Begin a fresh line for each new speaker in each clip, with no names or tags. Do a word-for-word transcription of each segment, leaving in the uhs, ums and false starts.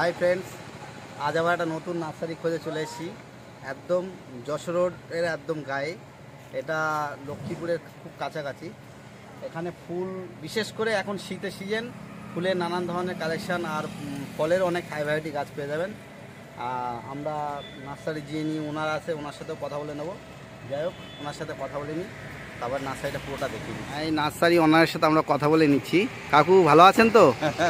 Hi friends, আজ আবার একটা নতুন নার্সারি খোঁজে চলে এসেছি একদম যশোর রোডের একদম গায়ে। এটা লক্ষ্মীপুরের খুব কাছাকাছি। এখানে ফুল, বিশেষ করে এখন শীতের সিজন, ফুলের নানান ধরনের কালেকশান আর ফলের অনেক হাই ভ্যারাইটি গাছ পেয়ে যাবেন। আমরা নার্সারি যিনি ওনার আছে ওনার সাথেও কথা বলে নেব। যাই হোক, ওনার সাথে কথা বলে নিই, তারপর নার্সারিটা পুরোটা দেখি। এই নার্সারি ওনারের সাথে আমরা কথা বলে নিচ্ছি। কাকু ভালো আছেন তো?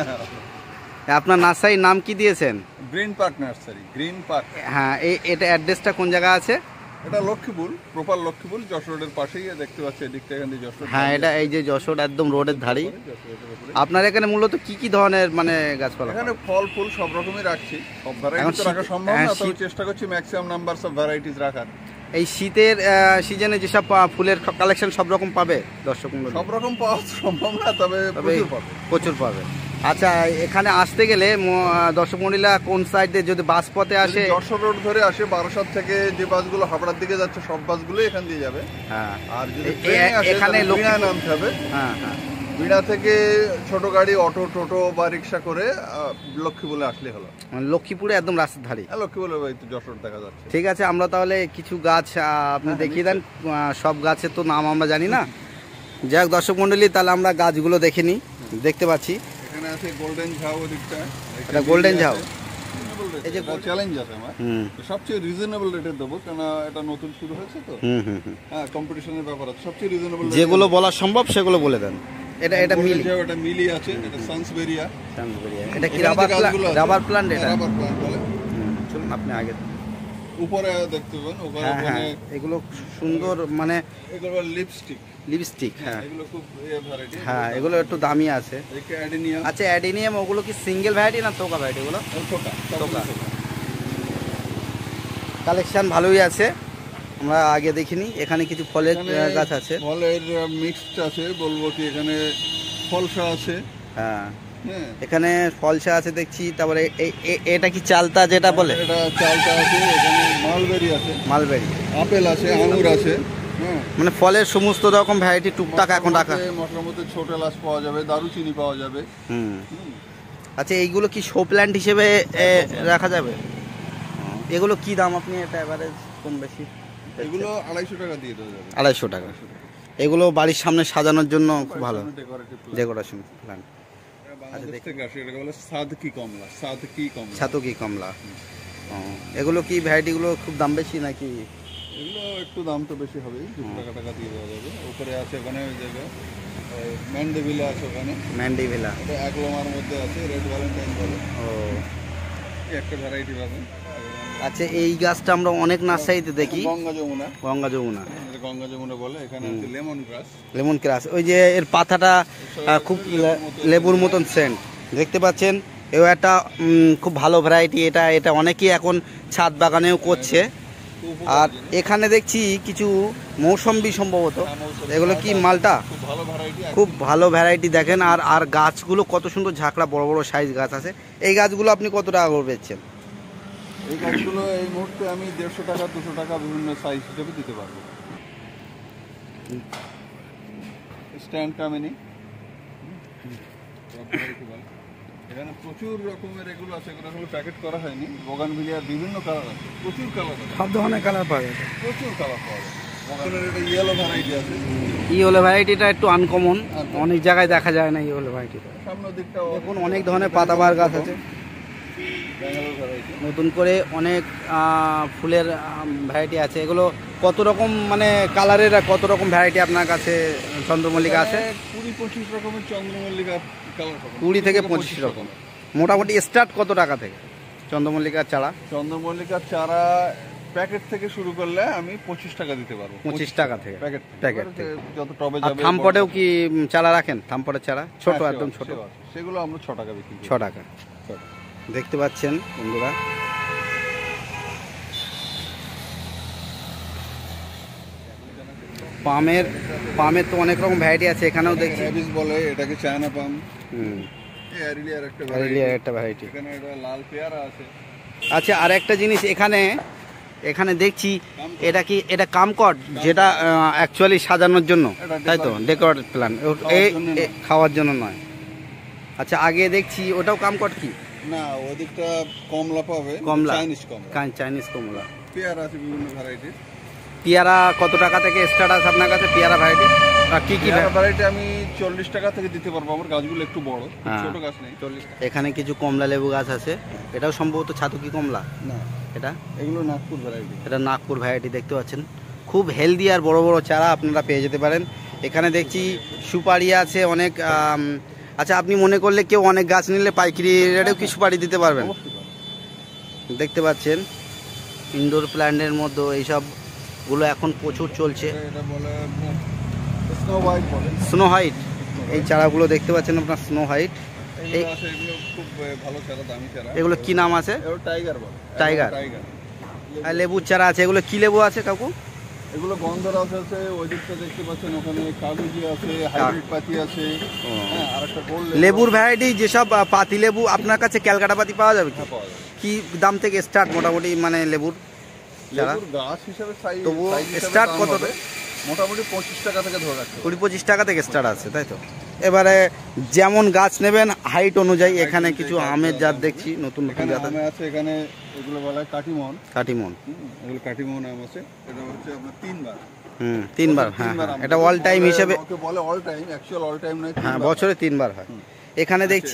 আপনার নার্সারির নাম কি দিয়েছেন?
Green Park Nursery. Green Park,
হ্যাঁ। এই এটা অ্যাড্রেসটা কোন জায়গা আছে?
এটা লক্ষ্মীপুর, প্রপার লক্ষ্মীপুর, যশোর রোডের পাশেই দেখতে পাচ্ছি। এদিকটা এখান থেকে যশোর।
হ্যাঁ, এটা এই যে যশোর একদম রোডের ধারেই। আপনার এখানে মূলত কি কি ধরনের মানে গাছপালা?
এখানে ফল ফুল সব রকমই রাখছি। সব ভ্যারাইটি তো রাখা সম্ভব না, তবে চেষ্টা করছি ম্যাক্সিমাম নাম্বার অফ ভ্যারাইটিস রাখার।
এই শীতের সিজনে যেসব ফুলের কালেকশন সব রকম পাবে দর্শক মণ্ডলী?
সব রকম পাওয়া সম্ভব না, তবে প্রচুর পাবে।
প্রচুর পাবে। আচ্ছা, এখানে আসতে গেলে দর্শক মণ্ডলীরা কোন সাইডে, যদি বাস পথে আসে?
যশোর রোড ধরে আসে, বারাসাত থেকে যে বাসগুলো হাবড়ার দিকে যাচ্ছে সব বাসগুলো এখান দিয়ে যাবে।
হ্যাঁ।
আর যদি এখানে বীণা নামতে হবে।
হ্যাঁ হ্যাঁ।
বীণা থেকে ছোট গাড়ি, অটো, টোটো বা রিক্সা করে লক্ষ্মীপুরে আসলে হলো।
মানে লক্ষ্মীপুরে একদম রাস্তার ধারে?
হ্যাঁ, লক্ষ্মীপুরে যশোর দেখা যাচ্ছে।
ঠিক আছে, আমরা তাহলে কিছু গাছ আপনি দেখিয়ে দেন। সব গাছের তো নাম আমরা জানি না। যাই হোক দর্শক মণ্ডলী, তাহলে আমরা গাছগুলো দেখে নিই। দেখতে পাচ্ছি
এখানে আছে গোল্ডেন ঝাউ। ওদিকটা
এটা গোল্ডেন ঝাউ।
এই যে চ্যালেঞ্জ আছে আমার, সবচেয়ে রিজনেবল রেটে দেবো, কারণ এটা নতুন শুরু হয়েছে তো। হ্যাঁ, কম্পিটিশনের ব্যাপার আছে। সবচেয়ে রিজনেবল
যেগুলো বলা সম্ভব সেগুলো বলে দেন। এটা এটা মিলি,
এটা মিলি আছে। এটা সানসবেরিয়া।
সানসবেরিয়া এটা কি রাবার রাবার প্ল্যান্ট? এটা
রাবার প্ল্যান্ট বলে।
চলুন আপনি আগে
উপরে দেখতে পাবেন।
ওখানে এগুলো সুন্দর, মানে
এগুলো লিপস্টিক।
লিপস্টিক, হ্যাঁ।
এগুলো খুব এই ভ্যারাইটি।
হ্যাঁ, এগুলো একটু দামি আছে।
এটা অ্যাডেনিয়াম।
আচ্ছা, অ্যাডেনিয়াম ওগুলো কি সিঙ্গেল ভ্যারাইটি না তোকা ভ্যারাইটি? এগুলো
তোকা।
তোকা। কালেকশন ভালোই আছে, আমরা আগে দেখিনি। এখানে কিছু ফলের গাছ আছে,
ফলের মিক্সড আছে। বলবো কি, এখানে ফলসা আছে।
হ্যাঁ, এখানে ফলসা আছে দেখছি। তারপরে এটা কি চালতা যেটা বলে?
এটা চালতা আছে। এখানে মালবেরি আছে।
মালবেরি,
আপেল আছে, আঙুর আছে।
মানে ফলের সমস্ত রকম ভ্যারাইটি টুকটাক এখন রাখা।
মশলার মধ্যে ছোট এলাচ পাওয়া যাবে, দারুচিনি পাওয়া যাবে।
হুম। আচ্ছা, এইগুলো কি শো প্ল্যান্ট হিসেবে রাখা যাবে? এগুলো কি দাম আপনি এটা এভারেজ কম বেশি?
এগুলো আড়াইশো টাকা দিয়ে দেওয়া যাবে।
আড়াইশো টাকা। এগুলো বাড়ির সামনে সাজানোর জন্য খুব ভালো ডেকোরেশন প্ল্যান্ট।
সাদকি কমলা। সাদকি কমলা।
সাদকি কমলা। এগুলো কি ভ্যারাইটিগুলো খুব দাম বেশি নাকি?
এগুলো একটু দাম তো বেশি হবেই, দুশো টাকা টাকা দিয়ে দেওয়া যাবে। উপরে আছে ওখানে ওই জায়গায় ম্যান্ডেভিলা আছে। ওখানে
ম্যান্ডেভিলা
এটা একলোমার মধ্যে আছে, রেড ভ্যালেন্টাইন বলে। ও, একটা ভ্যারাইটি পাবেন।
আচ্ছা, এই গাছটা আমরা অনেক নার্সারিতে দেখি।
গঙ্গা যমুনা।
গঙ্গা যমুনা।
গঙ্গা যমুনা বলে। এখানে আছে লেমন গ্রাস।
লেমন গ্রাস, ওই যে এর পাতাটা খুব লেবুর মতন সেন্ট। দেখতে পাচ্ছেন, এও একটা খুব ভালো ভ্যারাইটি। এটা এটা অনেকেই এখন ছাদ বাগানেও করছে। আর এখানে দেখছি কিছু মৌসম্বি সম্ভবত। এগুলো কি মালটা? খুব ভালো ভ্যারাইটি দেখেন। আর আর গাছগুলো কত সুন্দর ঝাঁকড়া, বড় বড় সাইজ গাছ আছে। এই গাছগুলো আপনি কত টাকা করে বেচছেন?
এই গাছগুলো এই মুহূর্তে আমি দেড়শো টাকা, দুশো টাকা বিভিন্ন সাইজ হিসেবে দিতে পারবো। স্ট্যান্ড কামিনি। এখানে প্রচুর রকমের এগুলো আছে। এগুলো হলো প্যাকেট করা হয়নি। বোগানভিলিয়ার বিভিন্ন কালার আছে, প্রচুর কালার আছে।
সব ধরনের কালার পাওয়া যায়,
প্রচুর কালার পাওয়া যায়। বোগানের এটা ইয়েলো ভ্যারাইটি আছে।
ইয়েলো ভ্যারাইটিটা একটু আনকমন, অনেক জায়গায় দেখা যায় না ইয়েলো ভ্যারাইটিটা।
সামনের দিকটা
এখন অনেক ধরনের পাতাবাহার গাছ আছে। নতুন করে অনেক ফুলের ভ্যারাইটি আছে। এগুলো কত রকম মানে কালারের, কত রকম ভ্যারাইটি আপনার কাছে চন্দ্রমল্লিকা আছে?
কুড়ি পঁচিশ রকমের চন্দ্রমল্লিকা কালার।
কুড়ি থেকে পঁচিশ রকম। মোটামুটি স্টার্ট কত টাকা থেকে চন্দ্রমল্লিকার চারা?
চন্দ্রমল্লিকার চারা প্যাকেট থেকে শুরু করলে আমি পঁচিশ টাকা দিতে পারবো।
পঁচিশ টাকা থেকে প্যাকেট? প্যাকেট
যত টবে যাবে।
থামপটেও কি চারা রাখেন? থামপটের চারা ছোট, একদম ছোট,
সেগুলো আমরা ছ টাকা বিক্রি।
ছ টাকা। দেখতে পাচ্ছেন বন্ধুরা, পামের পামের তো অনেক রকম ভ্যারাইটি আছে। এখানেও দেখছি
বলে, এটাকে চায়না পাম। হুম, একটা ভ্যারাইটি। এখানে এটা লাল পেয়ারা আছে।
আচ্ছা, আর একটা জিনিস এখানে এখানে দেখছি, এটা কি এটা কামকট, যেটা অ্যাকচুয়ালি সাজানোর জন্য, তাই তো? ডেকোরেট প্ল্যান্ট, খাওয়ার জন্য নয়। আচ্ছা, আগে দেখছি ওটাও কামকট কি?
না ওদিকটা কমলা পাবে,
কমলা
চাইনিজ কমলা,
চাইনিজ কমলা।
পেয়ারা আছে বিভিন্ন ভ্যারাইটির।
পেয়ারা কত টাকা থেকে স্টার্ট আছে আপনার কাছে পেয়ারা ভ্যারাইটি? আর কি কি
ভ্যারাইটি আমি চল্লিশ টাকা থেকে দিতে পারবো, আমার গাছগুলো একটু বড়, ছোট গাছ নেই। চল্লিশ।
এখানে কিছু কমলা লেবু গাছ আছে, এটাও সম্ভবত ছাতুকি কমলা
না,
এটা
এগুলো নাগপুর ভ্যারাইটি।
এটা নাগপুর ভ্যারাইটি দেখতে পাচ্ছেন, খুব হেলদি আর বড় বড় চারা আপনারা পেয়ে যেতে পারেন। এখানে দেখছি সুপারি আছে অনেক। আচ্ছা, আপনি মনে করলে কেউ অনেক গাছ নিলে পাইকারি রেটেও কি সুপারি দিতে পারবেন? দেখতে পাচ্ছেন ইনডোর প্ল্যান্টের মধ্যে এইসবগুলো এখন প্রচুর চলছে।
এটা বলে স্নো হোয়াইট বলে,
স্নো হোয়াইট। এই চারাগুলো দেখতে পাচ্ছেন আপনার, স্নো হোয়াইট।
এই এগুলো খুব ভালো চারা, দামি চারা।
এগুলো কি নাম আছে?
এগুলো টাইগার বলে,
টাইগার।
টাইগার।
আর লেবুর চারা আছে, এগুলো কি লেবু আছে কাকু?
এগুলো গন্ধরাজ আছে, ওই দিকটা দেখতে পাচ্ছেন ওখানে কাগজি আছে, হাইব্রিড পাতি আছে। হ্যাঁ, আর একটা গোল্ড
লেবুর ভ্যারাইটি যেসব পাতি লেবু আপনার কাছে ক্যালকাটা পাতি পাওয়া যাবে কি?
পাওয়া যায়।
কি দাম থেকে স্টার্ট মোটামুটি মানে লেবুর চারা?
লেবুর গাছ হিসাবে সাইজ,
তবু স্টার্ট কত?
মোটামুটি পঁচিশ টাকা থেকে ধরে রাখতে
কুড়ি পঁচিশ টাকা থেকে স্টার্ট আছে, তাই তো? এবারে যেমন গাছ নেবেন হাইট অনুযায়ী এখানে কিছু আমের জাত দেখছি নতুন নতুন জাত
আছে। এখানে এগুলো বলা হয় কাটিমন।
কাটিমন,
এগুলো কাটিমন আম আছে। এটা হচ্ছে আপনার তিনবার।
হুম, তিনবার। হ্যাঁ, এটা অল টাইম হিসেবে
বলে, all time, actual all time নয়।
হ্যাঁ, বছরে তিনবার হয়। এখানে দেখছি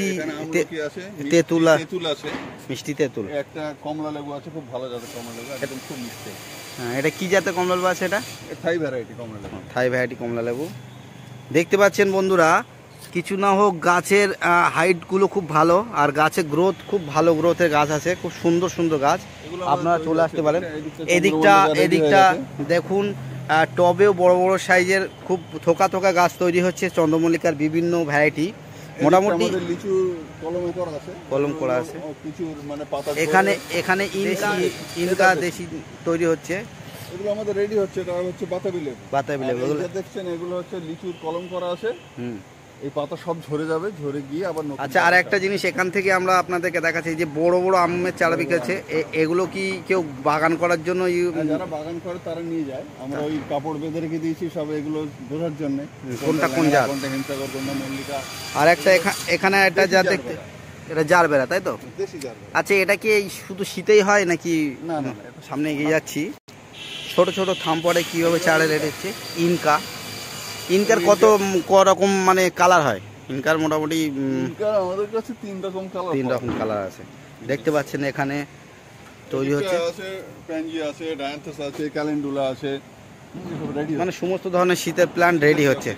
তেঁতুল
তেঁতুল আছে,
মিষ্টি তেঁতুল।
একটা কমলা লেবু আছে, খুব ভালো জাতের কমলা লেবু, একদম খুব মিষ্টি।
হ্যাঁ, এটা কি জাতের কমলা লেবু আছে? এটা
থাই ভ্যারাইটি কমলা লেবু।
থাই ভ্যারাইটি কমলা লেবু। দেখতে পাচ্ছেন বন্ধুরা, কিছু না হোক গাছের হাইটগুলো খুব ভালো, আর গাছের গ্রোথ খুব ভালো, গ্রোথের গাছ আছে, খুব সুন্দর সুন্দর গাছ। আপনারা চলে আসতে পারেন। এদিকটা এদিকটা দেখুন, টবেও বড় বড় সাইজের খুব থোকা থোকা গাছ তৈরি হচ্ছে, চন্দ্রমল্লিকার বিভিন্ন ভ্যারাইটি। মোটামুটি
লিচু কলম করা আছে,
কলম করা আছে।
মানে পাতা
এখানে এখানে ইনকা ইনকা দেশি তৈরি হচ্ছে।
এগুলো আমাদের রেডি হচ্ছে, এটা হচ্ছে বাতাবি লেবু।
বাতাবি লেবু এগুলো
দেখছেন, এগুলো হচ্ছে লিচুর কলম করা আছে।
হুম,
এই পাতা সব ঝরে যাবে, ঝরে গিয়ে আবার নতুন।
আচ্ছা, আর একটা জিনিস এখান থেকে আমরা আপনাদেরকে দেখাচ্ছি, যে বড় বড় আমের চারা বিকেছে, এগুলো কি কেউ বাগান করার জন্য?
যারা বাগান করে তারা নিয়ে যায়, আমরা ওই কাপড় বেঁধে রেখে দিয়েছি সব, এগুলো বোঝার জন্য
কোনটা কোন জাত,
কোনটা হিমসাগর, কোনটা মল্লিকা।
আর একটা এখানে একটা জাত দেখতে, এটা জারবেরা, তাই তো?
দেশি জারবেরা।
আচ্ছা, এটা কি শুধু শীতেই হয় নাকি?
না না,
সামনে এগিয়ে যাচ্ছি, ছোট ছোট থাম পড়ে কিভাবে চারা রেট হচ্ছে। ইনকা, ইনকার কত রকম মানে কালার হয়? ইনকার মোটামুটি
আমাদের কাছে তিন রকম কালার,
তিন রকম কালার আছে। দেখতে পাচ্ছেন এখানে তৈরি হচ্ছে,
প্যানজি আছে, ডায়ান্থাস আছে, ক্যালেন্ডুলা আছে,
মানে সমস্ত ধরনের শীতের প্ল্যান্ট রেডি হচ্ছে।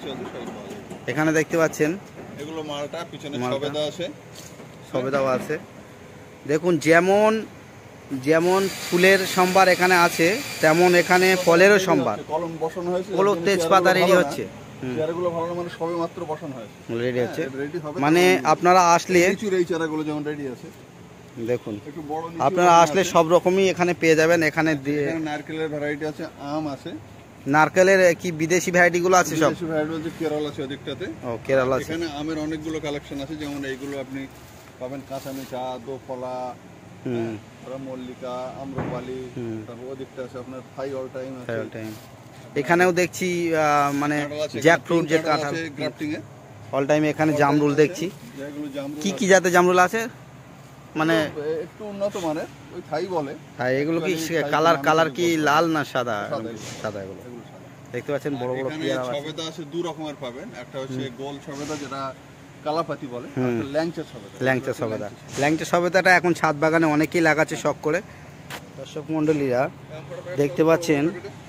এখানে দেখতে পাচ্ছেন
এগুলো মালটা, পিছনে সবেদা আছে,
সবেদাও আছে। দেখুন, যেমন যেমন ফুলের সম্ভার এখানে আছে, তেমন এখানে ফলেরও সম্ভার।
কলম বসানো হয়েছে,
হলো তেজপাতা রেডি হচ্ছে,
চারাগুলো ভালো, মানে সবে মাত্র বসানো হয়েছে,
রেডি হচ্ছে। মানে আপনারা আসলে
লিচুর এই চারাগুলো যেমন রেডি আছে,
দেখুন আপনারা আসলে সব রকমই এখানে পেয়ে যাবেন। এখানে
নারকেলের ভ্যারাইটি আছে, আম আছে।
নারকেলের কি বিদেশি ভ্যারাইটি গুলো আছে? সব
বিদেশি ভ্যারাইটি আছে, কেরল আছে ওদিকটাতে।
ও, কেরল আছে।
এখানে আমের অনেকগুলো কালেকশন আছে, যেমন এইগুলো আপনি পাবেন কাঁচামিচা, দোফলা,
হুম,
মল্লিকা, আম্রপালি। তারপর ওদিকটা আছে আপনার থাই অল টাইম আছে।
All time. এখানেও দেখছি মানে জ্যাক ফ্রুট, যে কাঁঠাল
গ্রাফটিং এ
অল টাইম। এখানে জামরুল দেখছি, কি কি জাতের জামরুল আছে? মানে
একটু উন্নত মানের, ওই থাই বলে।
হ্যাঁ, এগুলো কি কালার কালার কি লাল না সাদা? সাদা। এগুলো দেখতে পাচ্ছেন বড় বড় পেয়ারা আছে।
সবেদা আছে দু রকমের পাবেন, একটা হচ্ছে গোল সবেদা যেটা কালাপাতি বলে, আর ল্যাংচা সবেদা।
ল্যাংচা সবেদা, ল্যাংচা সবেদাটা এখন ছাদ বাগানে অনেকেই লাগাচ্ছে শখ করে। দর্শক মণ্ডলীরা দেখতে পাচ্ছেন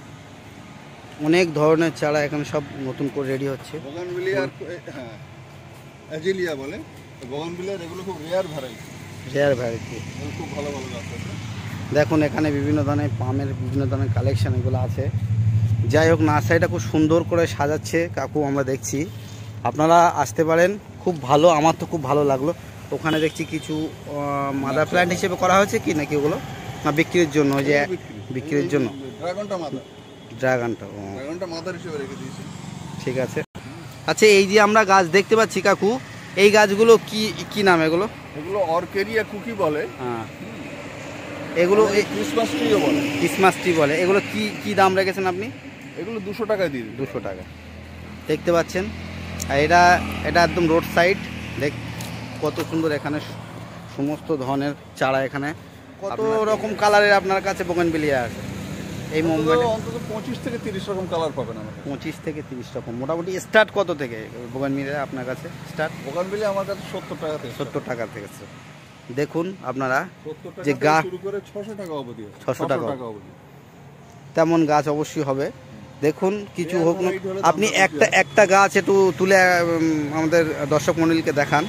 অনেক ধরনের চারা এখানে সব নতুন করে রেডি হচ্ছে।
বোগানভিলিয়া, হ্যাঁ অ্যাজিলিয়া বলে, বোগানভিলিয়ার এগুলো খুব রেয়ার ভ্যারাইটি,
রেয়ার ভ্যারাইটি,
খুব ভালো ভালো গাছ আছে।
দেখুন এখানে বিভিন্ন ধরনের পামের বিভিন্ন ধরনের কালেকশন এগুলো আছে। যাই হোক, নার্সারিটা খুব সুন্দর করে সাজাচ্ছে কাকু, আমরা দেখছি। আপনারা আসতে পারেন, খুব ভালো, আমার তো খুব ভালো লাগলো। ওখানে দেখছি কিছু মাদার প্ল্যান্ট হিসেবে করা হয়েছে কি নাকি ওগুলো, না বিক্রির জন্য? যে বিক্রির জন্য
ড্রাগনটা মাদার,
ড্রাগনটা
ড্রাগনটা মাদার হিসেবে রেখে দিয়েছি।
ঠিক আছে। আচ্ছা, এই যে আমরা গাছ দেখতে পাচ্ছি কাকু, এই গাছগুলো কি কি নাম এগুলো?
এগুলো অর্কেরিয়া কুকি বলে।
হ্যাঁ, এগুলো
ক্রিসমাস ট্রিও বলে,
ক্রিসমাস ট্রি বলে। এগুলো কি কি দাম রেখেছেন আপনি?
এগুলো দুশো টাকায় দিন।
দুশো টাকা দেখতে পাচ্ছেন। আর এটা এটা একদম রোড সাইড, দেখ কত সুন্দর এখানে সমস্ত ধরনের চারা এখানে। কত রকম কালারের আপনার কাছে বোগেনভিলিয়া আছে এই মুভমেন্টে?
অন্তত পঁচিশ থেকে তিরিশ রকম কালার পাবেন আমার কাছে।
পঁচিশ থেকে তিরিশ রকম। মোটামুটি স্টার্ট কত থেকে বোগেনভিলিয়া আপনার কাছে স্টার্ট?
বোগানভিলিয়া আমার কাছে সত্তর টাকা থেকে
সত্তর টাকা থেকে। দেখুন আপনারা
সত্তর টাকা
যে
থেকে
গাছ
শুরু করে ছশো টাকা অবধি আছে।
ছশো টাকা
অবধি
তেমন গাছ অবশ্যই হবে। দেখুন কিছু
এই
হোক না,
variety হলে
আপনি
দামটা
একটা একটা গাছ একটু তুলে উম, আমাদের দর্শক মণ্ডলীকে দেখান।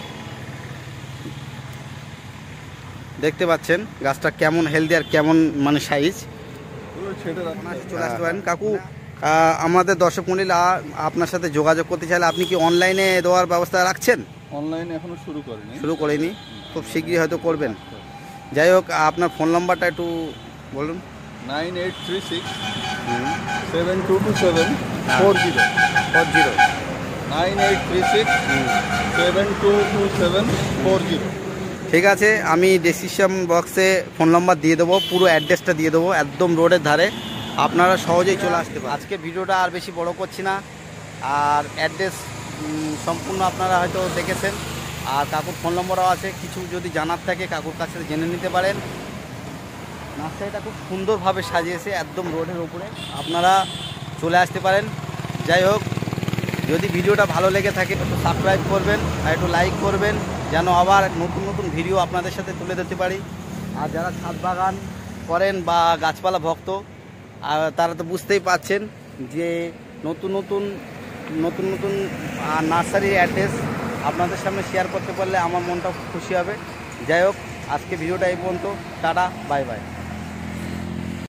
দেখতে পাচ্ছেন গাছটা কেমন হেলদি আর কেমন মানে সাইজ।
পুরো ছেটে রাখতে হবে।
চলে আসতে পারেন কাকু। আহ, আমাদের দর্শক মণ্ডলী আ- আপনার সাথে যোগাযোগ করতে চাইলে আপনি কি অনলাইনে দেওয়ার ব্যবস্থা রাখছেন?
অনলাইনে এখনো শুরু করিনি।
শুরু করেনি, খুব শীঘ্রই হয়তো করবেন। যাই হোক আপনার ফোন নাম্বারটা একটু বলুন।
Nine eight three six seven two two seven four zero
four zero
nine eight three six seven two two seven four zero.
ঠিক আছে, আমি ডেসক্রিপশন বক্সে ফোন নাম্বার দিয়ে দেবো, পুরো অ্যাড্রেসটা দিয়ে দেবো, একদম রোডের ধারে, আপনারা সহজেই চলে আসতে পারেন। আজকে ভিডিওটা আর বেশি বড় করছি না, আর অ্যাড্রেস সম্পূর্ণ আপনারা হয়তো দেখেছেন, আর কাকুর ফোন নম্বরও আছে, কিছু যদি জানার থাকে কাকুর কাছে জেনে নিতে পারেন। নার্সারিটা খুব সুন্দরভাবে সাজিয়েছে একদম রোডের উপরে, আপনারা চলে আসতে পারেন। যাই হোক, যদি ভিডিওটা ভালো লেগে থাকে একটু সাবস্ক্রাইব করবেন আর একটু লাইক করবেন, যেন আবার নতুন নতুন ভিডিও আপনাদের সাথে তুলে ধরতে পারি। আর যারা ছাদ বাগান করেন বা গাছপালা ভক্ত, আর তারা তো বুঝতেই পাচ্ছেন যে নতুন নতুন নতুন নতুন নার্সারির অ্যাড্রেস আপনাদের সামনে শেয়ার করতে পারলে আমার মনটা খুশি হবে। যাই হোক, আজকে ভিডিওটা এই পর্যন্ত। Ta ta, bye by.